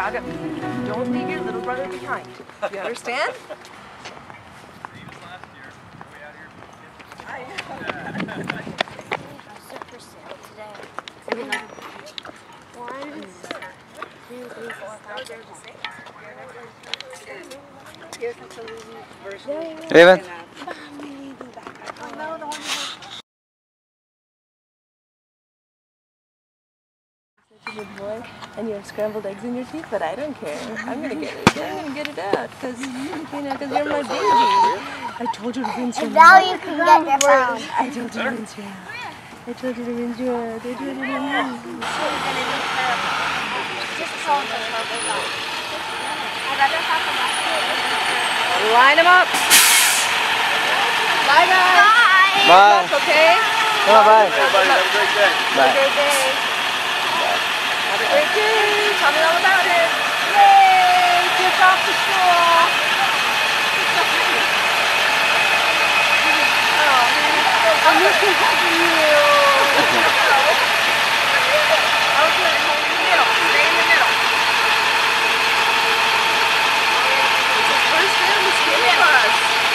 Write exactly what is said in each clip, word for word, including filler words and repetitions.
Now go. Don't leave your little brother behind. You understand? For sale today. I mean, like, one, two, three, four, five, six. Raven. Such a good boy, and you have scrambled eggs in your teeth, but I don't care. I'm gonna get it. I'm gonna get it out, cause you know, cause you're my baby. I told you to rinse your Now mouth. you can get your phone. I told you to rinse your mouth. I told you to rinse your mouth. I told you to rinse your mouth. Just call the purple dog. I'd rather have a basket. Line them up. Bye, guys. Bye. Bye. Okay. Oh, bye. Everybody have a great day. Have a great day. Have a great day. Tell me all about it. Yay! Kids off to school. Oh, I'm looking for you. Okay, hold in the middle. Stay in the middle. It's his first day on the school bus.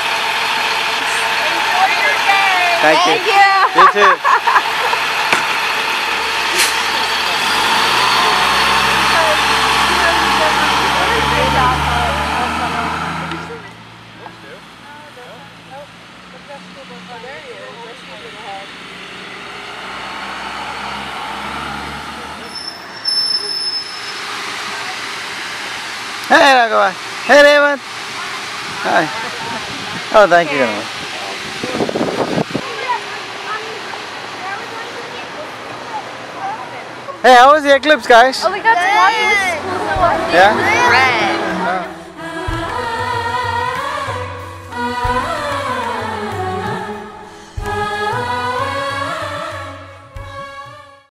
Enjoy your day. Thank you. Thank you. You too. Hey, Raghav. Hey, Raven. Hi. Oh, thank you very much. Hey, how was the eclipse, guys? Oh, we got to watch it with school. Yeah? Red.